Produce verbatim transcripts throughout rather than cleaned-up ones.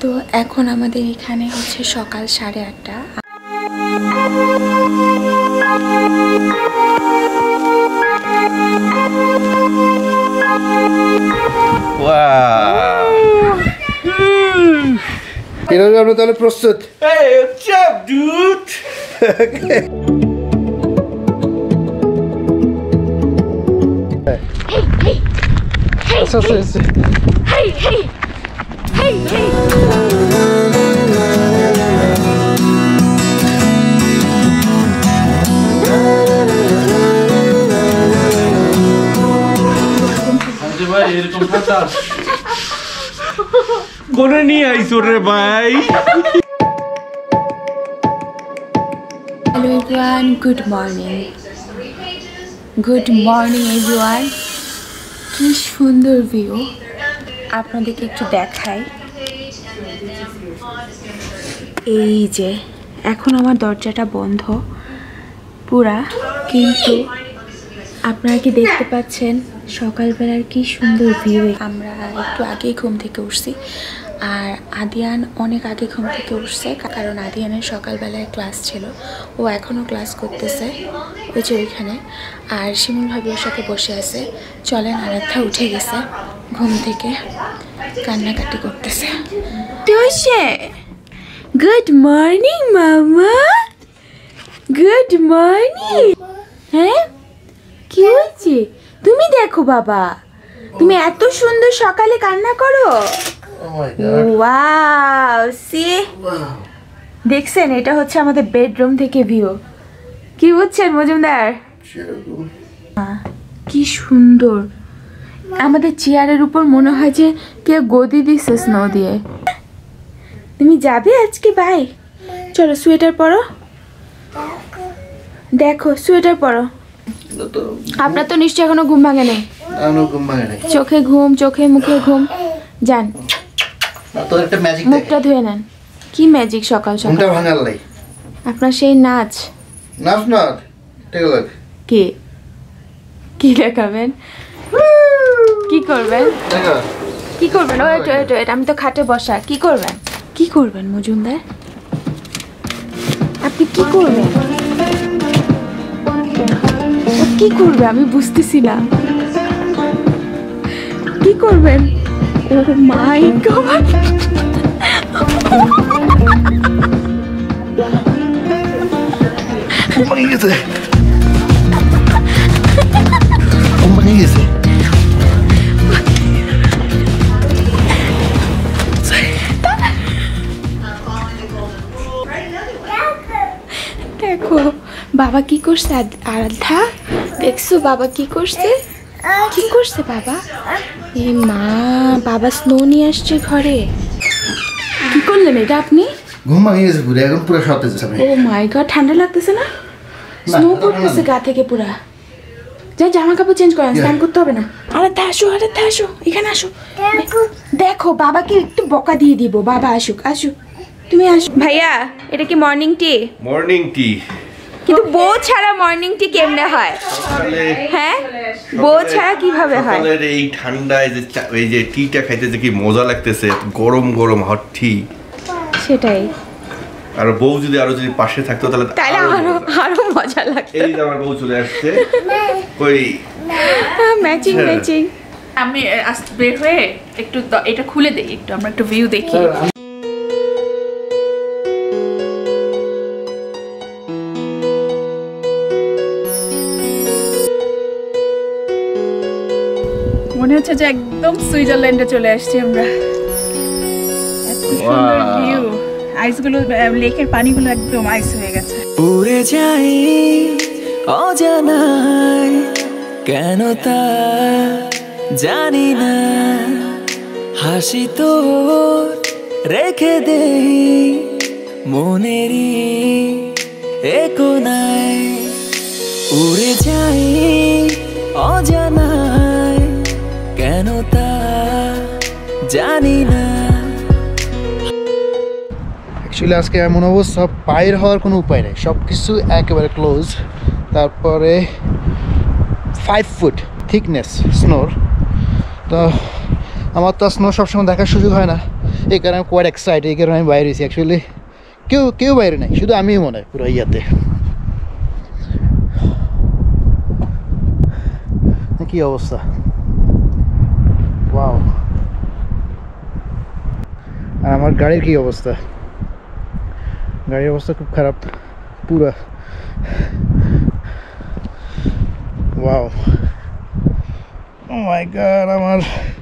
তো এখন আমাদের এখানে হচ্ছে সকাল সাড়ে আটটা। এরকম আমরা তাহলে প্রস্তুত। Hey, what's up, dude? Hey, hey, hey, আচ্ছা আচ্ছা আচ্ছা hey, hey, hey, hey. ভাই এরকম ঠান্ডা কোনে নিয়ে আইছো রে ভাই? Hello everyone, good morning good morning everyone. কি সুন্দর ভিউ, আপনাদেরকে একটু দেখাই। এই যে এখন আমার দরজাটা বন্ধ পুরা, কিন্তু আপনারা কি দেখতে পাচ্ছেন সকালবেলার কি সুন্দর ভিউ। আমরা একটু আগেই ঘুম থেকে উঠছি, আর আদিয়ান অনেক আগে ঘুম থেকে উঠছে, কারণ আদিয়ানের সকালবেলায় ক্লাস ছিল। ও এখনও ক্লাস করতেছে ওই যে ওইখানে, আর শিমুল ভাবি ওর সাথে বসে আছে। চলেন, আরাধ্যা উঠে গেছে ঘুম থেকে, কান্নাকাটি করতেছে। গুড মর্নিং মামা, গুড মর্নিং। হ্যাঁ কি হয়েছে? তুমি দেখো বাবা, তুমি এত সুন্দর সকালে কান্না করো। ওয়াও, সি দেখছেন, এটা হচ্ছে আমাদের বেডরুম থেকে ভিউ। কি বুঝছেন মজুমদার? কি সুন্দর, আমাদের চেয়ারের উপর মনে হয় যে কে গদি দিচ্ছে স্নো দিয়ে। তুমি যাবে আজকে? বাই, চলো সোয়েটার পরো। দেখো সোয়েটার পরো। আপনার তো নিশ্চয়ই এখনো ঘুম ভাঙে নেই। চোখে ঘুম, চোখে মুখে ঘুম। যান মুখটা ধুয়ে নেন। কি ম্যাজিক সকাল সকাল আপনার সেই নাচ। নাচ না, কি কি দেখাবেন? কি করবেন? কি করবেন? ওয়েট ওয়েট ওয়েট, আমি তো খাটে বসা। কি করবেন? কি করবেন মজুমদার? আপনি কি করবেন? কি করবে আমি বুঝতেছি না। কি করবেন? ও মাই গড, ঘুমাই গেছে ঘুমাই গেছে। দেখো বাবা কি করছে। আরাধ্যা দেখছো বাবা কি করছে? কি করছে বাবা? এ মা, বাবা স্নো নিয়ে আসছে ঘরে। কি করলেন এটা আপনি? ঘুম ভাঙিয়ে গেছে পুরো, এখন পুরো সতেজ আছে। ও মাই গড, ঠান্ডা লাগতেছে না? স্নো পড়তেছে গা থেকে পুরা। যা জামা কাপড় চেঞ্জ করেন, স্নান করতে হবে না। আরাধ্যা আসো, আরাধ্যা আসো, এখানে আসো। দেখো বাবাকে একটু বকা দিয়ে দিব। বাবা আসুক, আসুক, তুমি আসো। ভাইয়া এটা কি মর্নিং টি? মর্নিং টি, কিন্তু বউ ছাড়া মর্নিং টি কেমনে হয়? হ্যাঁ, বউ ছাড়া কিভাবে হয়? সকালের এই ঠান্ডায় যে এই যে টিটা খাইতে যে কি মজা লাগতেছে, গরম গরম হট টি। সেটাই। আর বউ যদি আরো যদি পাশে থাকতো তাহলে তাহলে আরো আরো মজা লাগতো। এই যে আমার বউ চলে আসছে। কই ম্যাচিং ম্যাচিং। আমি বের হয়ে একটু এটা খুলে দেই, একটু আমরা একটু ভিউ দেখি। মনে হচ্ছে যে একদম সুইজারল্যান্ডে চলে আসছি আমরা। এত সুন্দর ভিউ, আইসগুলো, লেকের পানিগুলো একদম আইস হয়ে গেছে। উড়ে যাই অজানায়, কেন তা জানি না, হাসি তো রেখে দেই মনেরই একোনায়। উড়ে যাই অজানায়, কেন তা জানি না। অ্যাকচুয়ালি আজকে এমন অবস্থা, বাইর হওয়ার কোনো উপায় নেই, সব কিছু একেবারে ক্লোজ। তারপরে ফাইভ ফুট থিকনেস স্নোর। তো আমার তো স্নো সবসময় দেখার সুযোগ হয় না, এই কারণে আমি কোয়াইট এক্সাইটেড, এই কারণে আমি বাইরে হয়েছি। অ্যাকচুয়ালি কেউ কেউ বাইরে নাই, শুধু আমিই মনে হয় পুরো ইয়াতে। কি অবস্থা, ওয়াও। আর আমার গাড়ির কি অবস্থা, গাড়ির অবস্থা খুব খারাপ পুরা। ওয়াও, ও মাই গড, আমার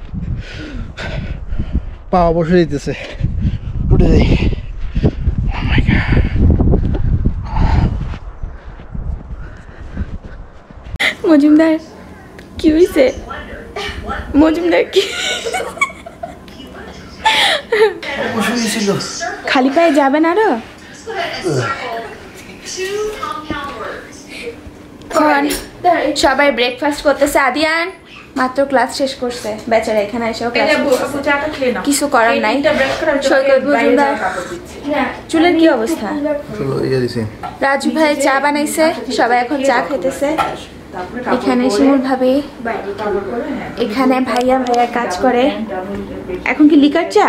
পা বসে দিতেছে, উঠে যাই। ও মাই গড, মজুমদার কি হয়েছে? মজুমদার কি খালি পায়ে যাবেন আরো? সবাই ব্রেকফাস্ট করতেছে। আদিয়ান মাত্র ক্লাস শেষ করছে বেচারা, এখানে এসেও কিছু করার নাই। সৈকত মজুমদার চুলের কি অবস্থা? রাজু ভাই চা বানাইছে, সবাই এখন চা খেতেছে। এখানে শিমুল ভাবি, এখানে ভাইয়া ভাইয়া কাজ করে। এখন কি লিকার চা?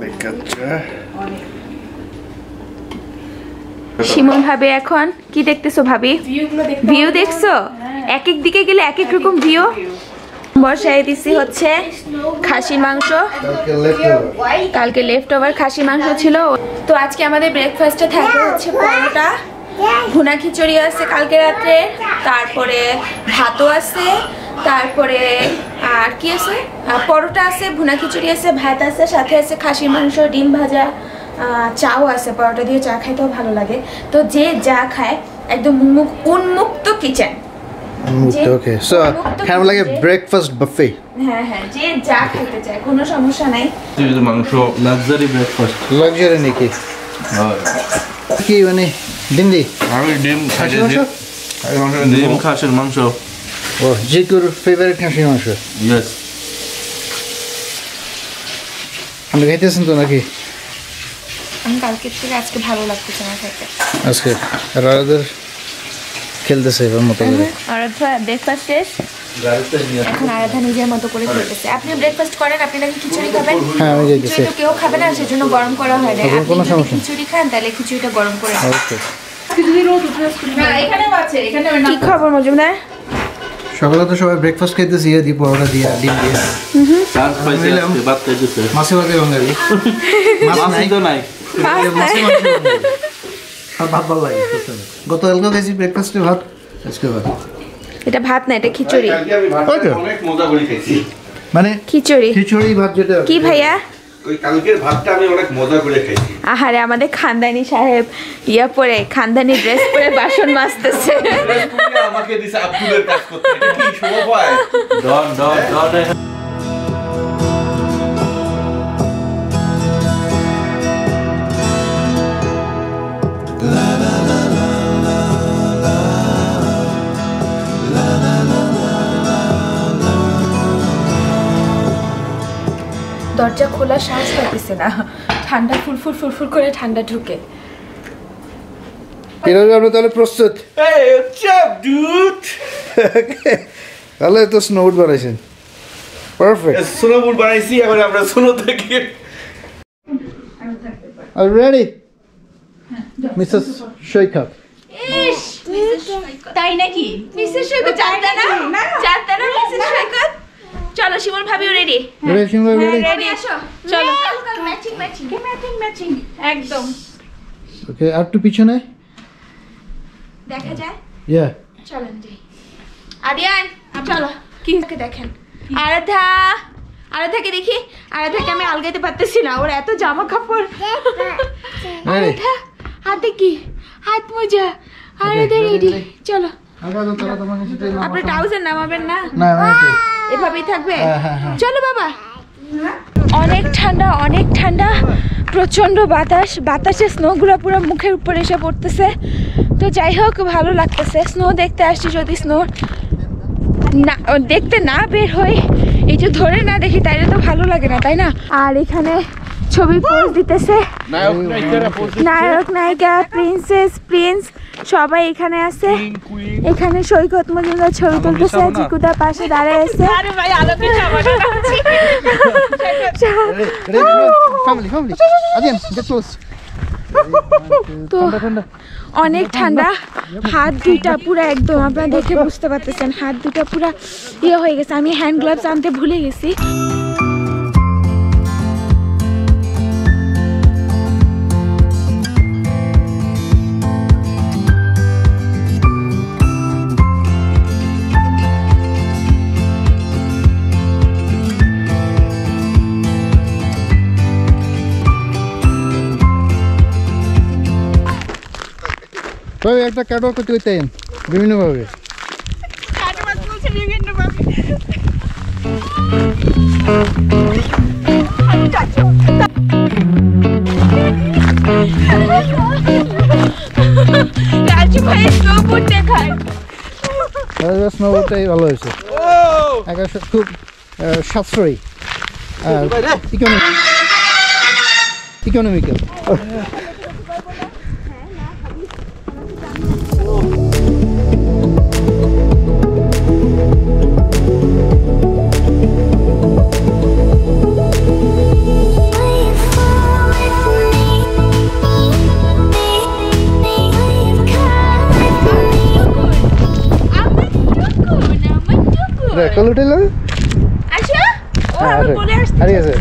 শিমুল ভাবি এখন কি দেখতেছো ভাবি? ভিউ দেখছো? এক এক দিকে গেলে এক এক রকম ভিউ। বসাই দিছি হচ্ছে খাসির মাংস, কালকে লেফট ওভার খাসির মাংস ছিল। তো আজকে আমাদের ব্রেকফাস্টে থাকবে হচ্ছে পরোটা, ভুনা খিচুড়ি আছে কালকে রাত্রে, তারপরে ভাতও আছে, তারপরে আর কি আছে, পরোটা আছে, ভুনা খিচুড়ি আছে, ভাত আছে, সাথে আছে খাসির মাংস, ডিম ভাজা, চাও আছে। পরোটা দিয়ে চা খাইতেও ভালো লাগে। তো যে যা খায় একদম উন্মুক্ত kitchen. Okay, so kind of like a breakfast buffet. হ্যাঁ হ্যাঁ, যে যা খেতে চায় কোনো সমস্যা নাই। শুধু মাংস, লাক্সারি ব্রেকফাস্ট। লাক্সারি নাকি? হ্যাঁ, কি মানে ডিন্ডি? আমি ডিম খাসির মাংস, ডিম খাসির মাংস। ও, জিকুর ফেভারিট খাসির মাংস। ইয়েস। আপনি খাইতেছেন তো নাকি? আমি কালকে থেকে আজকে ভালো লাগতেছে না খাইতে। আজকে রাধার খেলতেছে এবার মতো করে। আরাধ্যা ব্রেকফাস্ট শেষ, এখন আরাধ্যা নিজের মতো করে খেলতেছে। আপনি ব্রেকফাস্ট করেন, আপনি নাকি খিচুড়ি খাবেন? হ্যাঁ, আমি যাইতেছি। খিচুড়ি তো কেউ খাবে না, সেজন্য গরম করা হয় না। আপনি কোনো যদি সমস্যা নেই। খিচুড়ি খান তাহলে খিচুড়িটা গরম করে খান। ওকে, কি খবর মজুমদার? সকালে তো সবাই ব্রেকফাস্ট খাইতেছি, ইয়ে দিয়ে পরোটা দিয়ে ডিম দিয়ে। চান্স পাইছে আজকে ভাত খাইতেছে। মাছে ভাতে বাঙালি, মাছ নাই তো নাই। মাছে মাংস আর ভাত ভালো লাগে। গতকালকে খাইছি ব্রেকফাস্টে ভাত, আজকে ভাত। এটা ভাত না, এটা খিচুড়ি। কালকে আমি ভাত অনেক মজা করে খাইছি। মানে খিচুড়ি খিচুড়ি ভাত যেটা কি ভাইয়া? ওই কালকের ভাতটা আমি অনেক মজা করে খাইছি। আহারে, আমাদের খানদানি সাহেব ইয়া পরে খানদানি ড্রেস পরে বাসন মাজতেছে। আমাকে দিছে আব্দুলের কাজ করতে, এটা কি শোভা পায়? ডন ডন ডন। দরজা খোলা সাহস পাইতেছে না, ঠান্ডা ফুরফুর ফুরফুর করে ঠান্ডা ঢুকে। এরকম আমরা তাহলে প্রস্তুত। Hey, what's up, dude? তাহলে তো স্নোউড বানাইছেন, পারফেক্ট। সোনাপুর বানাইছি, এখন আমরা সোনো থেকে। আর রেডি মিসেস সৈকত। ইস, তাই নাকি? মিসেস সৈকত জানতা না? জানতা না মিসেস সৈকত? চলো, শিমুল ভাবিও ready. Ready Shimul ready. Ready আসো, চলো। ম্যাচিং ম্যাচিং ম্যাচিং ম্যাচিং একদম। ওকে, আর একটু পিছনে দেখা যায়। ইয়া, চলেন যাই। আদিয়ান চলো, কি দেখেন? আরাধ্যা, আরাধ্যাকে দেখি। আরাধ্যাকে আমি আলগাইতে পারতেছি না, ওর এত জামা কাপড়। আরাধ্যা হাতে কি? হাত মোজা। আরাধ্যা রেডি, চলো। আপনি ট্রাউজার নামাবেন না? না না, এভাবেই থাকবে। হ্যাঁ, হ্যাঁ, হ্যাঁ। চলো বাবা। অনেক ঠান্ডা, অনেক ঠান্ডা, প্রচন্ড বাতাস। বাতাসে স্নোগুলো পুরো মুখের উপর এসে পড়তেছে। তো যাই হোক, ভালো লাগতেছে। স্নো দেখতে আসছি, যদি স্নো না দেখতে না বের হই, এই যে ধরে না দেখি, তাইলে তো ভালো লাগে না, তাই না? আর এখানে ছবি পোজ দিতেছে। নায়ক নায়িকা প্রিন্সেস প্রিন্স সবাই এখানে আছে। এখানে সৈকত মজুমদার ছবি তুলতেছে, চিকুদা পাশে দাঁড়ায় আছে। তো অনেক ঠান্ডা, হাত দুইটা পুরো একদম আপনারা দেখে বুঝতে পারতেছেন, হাত দুইটা পুরো ইয়ে হয়ে গেছে। আমি হ্যান্ড গ্লাভস আনতে ভুলে গেছি। তবে একটা ক্যাটওয়াক করতে করতে বিভিন্নভাবে স্নোবোর্ডটাই ভালো হয়েছে, খুব সাশ্রয়ী আর ইকোনমিক্যাল। কল উঠেল হারিয়ে গেছে।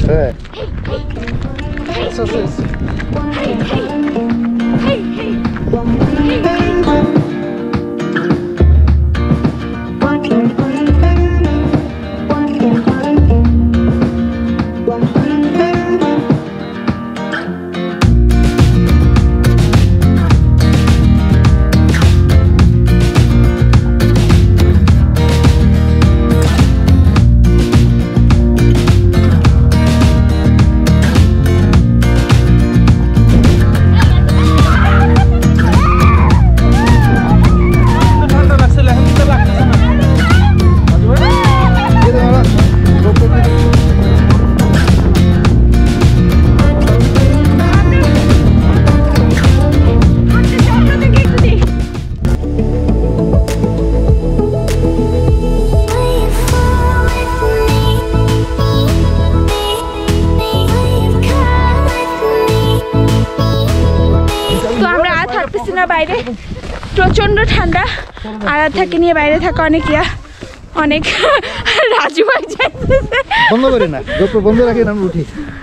বাইরে প্রচন্ড ঠান্ডা, আরাধ্যাকে নিয়ে বাইরে থাকা অনেক ইয়া অনেক রাজু হয়ে যাইতেছে। বন্ধ করে না, গোপ্রো বন্ধ রাখে না, আমি উঠি।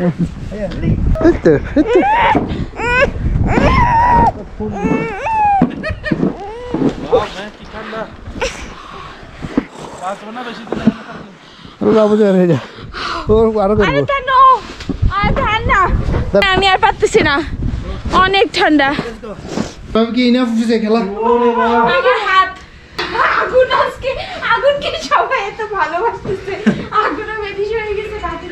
আমি আর পারতেছি না, অনেক ঠান্ডা। কি ইনাফ হইছে খেলা? আমার হাত আগুন, আজকে আগুনকে সবাই এত ভালোবাসতেছে, আগুন বেশি হয়ে গেছে হাতে।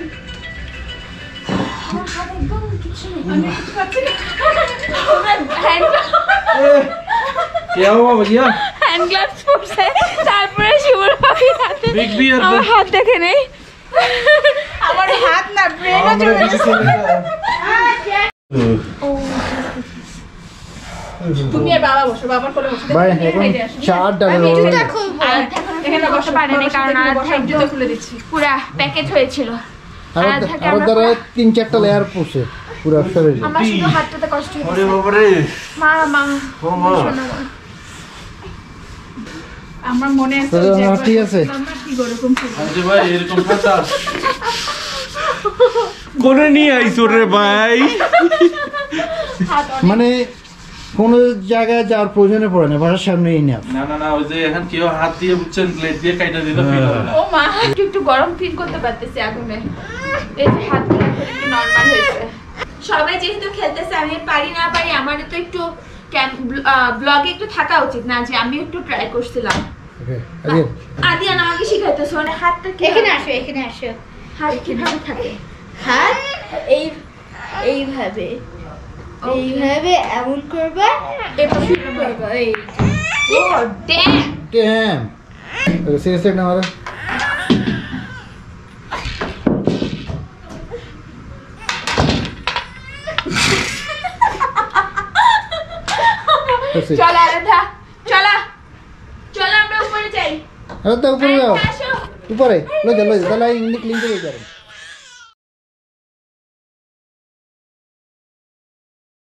আমার হাত একদম কিছু নেই, আমি কিছু পাচ্ছি না। আমার হ্যান্ড কি হলো ভাইয়া? হ্যান্ড গ্লাভস পরছে, তারপরে শিবুর ভাবি হাতে আমার হাত দেখে নেই, আমার হাত না ব্রেনও চলে গেছে। তুমি আর বাবা বসো, বাবার কোলে বসো। ভাই এখন চার ডালে দেখো আর এখানে বসে পারেনি কারণ আর জুতো খুলে দিচ্ছি, পুরো প্যাকেট হয়েছিল। আর আর ধরে তিন চারটা লেয়ার পড়ছে পুরো শরীরে। আমার শুধু হাতটাতে কষ্ট হচ্ছে। আরে বাবা রে, মা মা আমার মনে আছে যে ঠিক আছে কি গরম ছিল। আরে ভাই এরকম ঠান্ডা কোনে নিয়ে আইছো রে ভাই? মানে কোন জায়গায় যাওয়ার প্রয়োজনে পড়ে না, বাসার সামনেই না। না না না, ওই যে এখন কেউ হাত দিয়ে বুঝছেন প্লেট দিয়ে কাইটা দিলে ফিল হবে না। ও মা, একটু একটু গরম ফিল করতে পারতেছি আগুনে, এই যে হাতগুলো একটু নরমাল হয়েছে। সবাই যেহেতু খেলতেছে, আমি পারি না পারি, আমার তো একটু ব্লগে একটু থাকা উচিত না, যে আমি একটু ট্রাই করছিলাম। আদিয়ান আমাকে শিখাইতেছো, মানে হাতটা এখানে আসো, এখানে আসো। হাত কিভাবে থাকে? হাত এই এইভাবে এইভাবে এমন করবে, এটা শুরু করবে। এই ও ড্যাম ড্যাম সিরিয়াসলি না মারা। চলো আরাধ্যা চলো চলো আমরা উপরে যাই আরে তো উপরে যাও আসো উপরে লই যা লই যা তাহলে ইংলিশ লিংক করে যাবেন